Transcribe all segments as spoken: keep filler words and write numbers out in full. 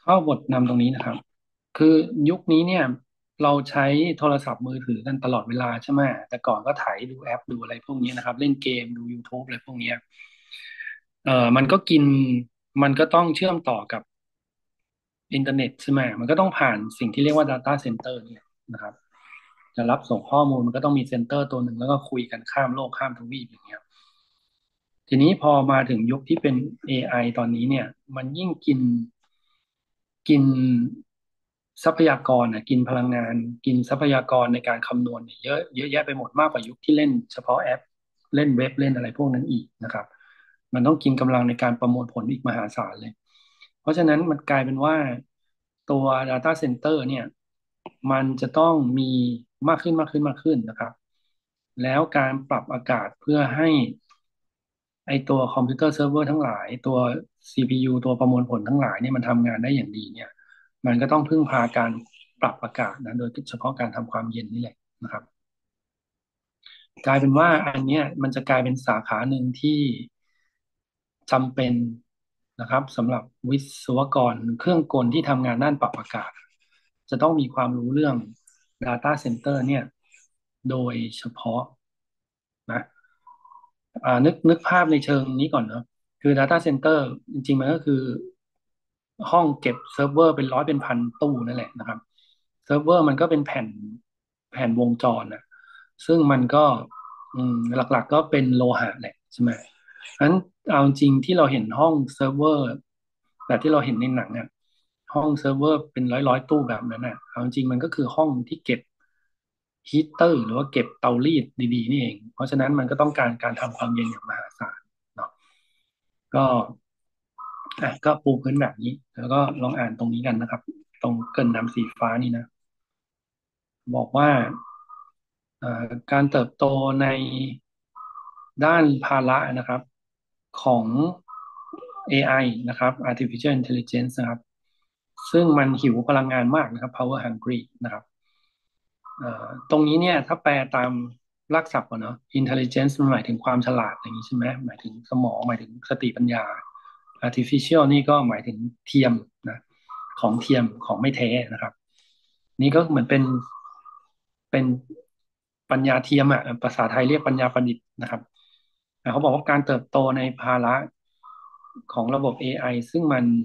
เข้าบทนำตรงนี้นะครับคือยุคนี้เนี่ยเราใช้โทรศัพท์มือถือกันตลอดเวลาใช่ไหมแต่ก่อนก็ถ่ายดูแอปดูอะไรพวกนี้นะครับเล่นเกมดู YouTube อะไรพวกเนี้ยเอ่อมันก็กินมันก็ต้องเชื่อมต่อกับอินเทอร์เน็ตใช่ไหมมันก็ต้องผ่านสิ่งที่เรียกว่า Data Center เนี่ยนะครับจะรับส่งข้อมูลมันก็ต้องมีเซ็นเตอร์ตัวหนึ่งแล้วก็คุยกันข้ามโลกข้ามทวีปอย่างเงี้ย ทีนี้พอมาถึงยุคที่เป็น เอ ไอ ตอนนี้เนี่ยมันยิ่งกินกินทรัพยากรนะกินพลังงานกินทรัพยากรในการคำนวณเนี่ยเยอะเยอะแยะไปหมดมากกว่ายุคที่เล่นเฉพาะแอปเล่นเว็บเล่นอะไรพวกนั้นอีกนะครับมันต้องกินกำลังในการประมวลผลอีกมหาศาลเลยเพราะฉะนั้นมันกลายเป็นว่าตัว Data Center เนี่ยมันจะต้องมีมากขึ้นมากขึ้นมากขึ้นนะครับแล้วการปรับอากาศเพื่อให้ ไอตัวคอมพิวเตอร์เซิร์ฟเวอร์ทั้งหลายตัว ซี พี ยู ตัวประมวลผลทั้งหลายเนี่ยมันทำงานได้อย่างดีเนี่ยมันก็ต้องพึ่งพาการปรับอากาศนะโดยเฉพาะการทำความเย็นนี่แหละนะครับกลายเป็นว่าอันเนี้ยมันจะกลายเป็นสาขาหนึ่งที่จำเป็นนะครับสำหรับวิศวกรเครื่องกลที่ทำงานด้านปรับอากาศจะต้องมีความรู้เรื่อง Data Center เนี่ยโดยเฉพาะนะ อ่านึกนึกภาพในเชิงนี้ก่อนเนอะคือ Data Center จริงๆมันก็คือห้องเก็บเซิร์ฟเวอร์เป็นร้อยเป็นพันตู้นั่นแหละนะครับเซิร์ฟเวอร์มันก็เป็นแผ่นแผ่นวงจรนะซึ่งมันก็อืมหลักๆก็เป็นโลหะแหละใช่ไหมงั้นเอาจริงที่เราเห็นห้องเซิร์ฟเวอร์แบบที่เราเห็นในหนังเนี่ยห้องเซิร์ฟเวอร์เป็นร้อยร้อยตู้แบบนั้นน่ะเอาจริงมันก็คือห้องที่เก็บฮีตเตอร์หรือว่าเก็บเตารีดดีๆนี่เองเพราะฉะนั้นมันก็ต้องการการทำความเย็นอย่างมหาศาลเนาะก็อ่ะก็ปูพื้นแบบนี้แล้วก็ลองอ่านตรงนี้กันนะครับตรงเกริ่นนำสีฟ้านี่นะบอกว่าเอ่อการเติบโตในด้านภาระนะครับของ เอ ไอ นะครับ Artificial Intelligence นะครับซึ่งมันหิวพลังงานมากนะครับ power hungry นะครับเอ่อตรงนี้เนี่ยถ้าแปลตามรากศัพท์อะเนาะ intelligence มันหมายถึงความฉลาดอย่างนี้ใช่ไหมหมายถึงสมองหมายถึงสติปัญญา artificial นี่ก็หมายถึงเทียมนะของเทียมของไม่แท้นะครับนี่ก็เหมือนเป็นเป็นปัญญาเทียมอ่ะภาษาไทยเรียกปัญญาประดิษฐ์นะครับแต่เขาบอกว่าการเติบโตในภาระของระบบ เอ ไอ ซึ่งมัน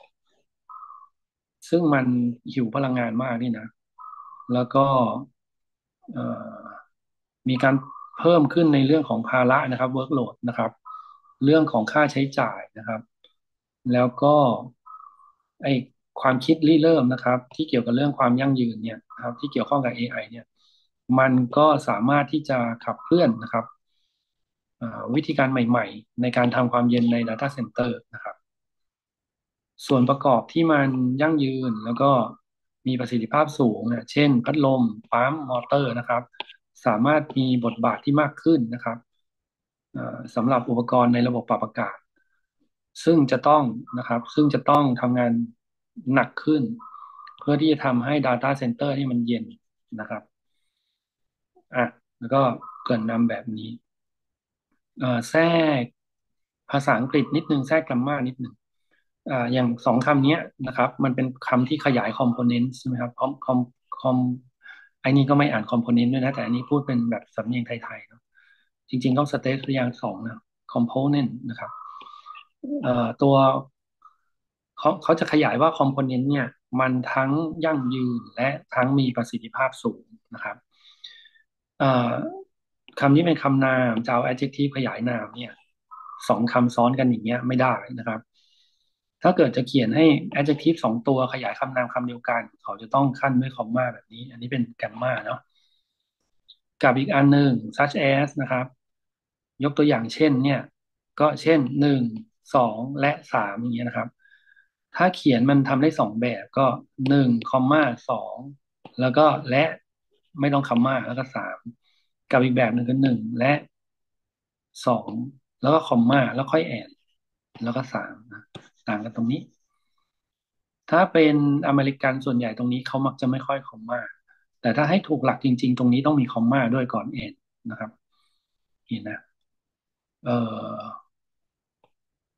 ซึ่งมันหิวพลังงานมากนี่นะแล้วก็เอ่อมีการเพิ่มขึ้นในเรื่องของภาระนะครับ workload นะครับเรื่องของค่าใช้จ่ายนะครับแล้วก็ไอความคิดริเริ่มนะครับที่เกี่ยวกับเรื่องความยั่งยืนเนี่ยนะครับที่เกี่ยวข้องกับ เอ ไอ เนี่ยมันก็สามารถที่จะขับเคลื่อนนะครับเอ่อวิธีการใหม่ๆในการทำความเย็นใน Data Center นะครับ ส่วนประกอบที่มันยั่งยืนแล้วก็มีประสิทธิภาพสูงเนี่ยเช่นพัดลมปั๊มมอเตอร์นะครับสามารถมีบทบาทที่มากขึ้นนะครับเอ่อสำหรับอุปกรณ์ในระบบปรับอากาศซึ่งจะต้องนะครับซึ่งจะต้องทำงานหนักขึ้นเพื่อที่จะทำให้ Data Center ที่มันเย็นนะครับอ่ะแล้วก็เกริ่นนำแบบนี้เอ่อแทรกภาษาอังกฤษนิดนึงแทรกก r ม m านิดนึง อ่าอย่างสองคำเนี้ยนะครับมันเป็นคำที่ขยายคอมโพเนนต์ใช่ไหมครับคอมคอมคอมไอ้นี่ก็ไม่อ่านคอมโพเนนต์ด้วยนะแต่อันนี้พูดเป็นแบบสำเนียงไทยๆเนาะจริงๆต้องสเตทอย่างสองนะคอมโพเนนต์นะครับเอ่อตัวเขาเขาจะขยายว่าคอมโพเนนต์เนี่ยมันทั้งยั่งยืนและทั้งมีประสิทธิภาพสูงนะครับเอ่อคำนี้เป็นคำนามจะเอา adjective ขยายนามเนี่ยสองคำซ้อนกันอย่างเงี้ยไม่ได้นะครับ ถ้าเกิดจะเขียนให้ adjective สองตัวขยายคำนามคำเดียวกันเขาจะต้องขั้นด้วยคอมมาแบบนี้อันนี้เป็นแกมมาเนาะกับอีกอันหนึ่ง such as นะครับยกตัวอย่างเช่นเนี่ยก็เช่นหนึ่งสองและสามอย่างเงี้ยนะครับถ้าเขียนมันทำได้สองแบบก็หนึ่งคอมมาสองแล้วก็และไม่ต้องคอมมาแล้วก็สามกับอีกแบบหนึ่งคือหนึ่งและสองแล้วก็คอมมาแล้วค่อยแอนแล้วก็สามนะต่างกันตรงนี้ ถ้าเป็นอเมริกันส่วนใหญ่ตรงนี้เขามักจะไม่ค่อยคอมมาแต่ถ้าให้ถูกหลักจริงๆตรงนี้ต้องมีคอมมาด้วยก่อนเอนนะครับเห็นนะเออ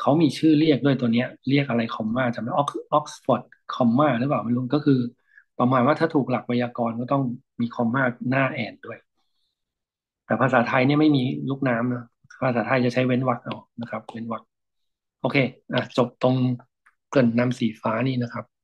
เขามีชื่อเรียกด้วยตัวเนี้ยเรียกอะไรคอมมาจำไม่ออกออกซฟอร์ดคอมมาหรือเปล่าไม่รู้ก็คือประมาณว่าถ้าถูกหลักไวยากรณ์ก็ต้องมีคอมมาหน้าแอนด้วยแต่ภาษาไทยเนี่ยไม่มีลูกน้ำนะภาษาไทยจะใช้เว้นวรรคเอานะครับเว้นวรรคโอเคอ่ะจบตรงเกริ่นนำสีฟ้านี่นะครับ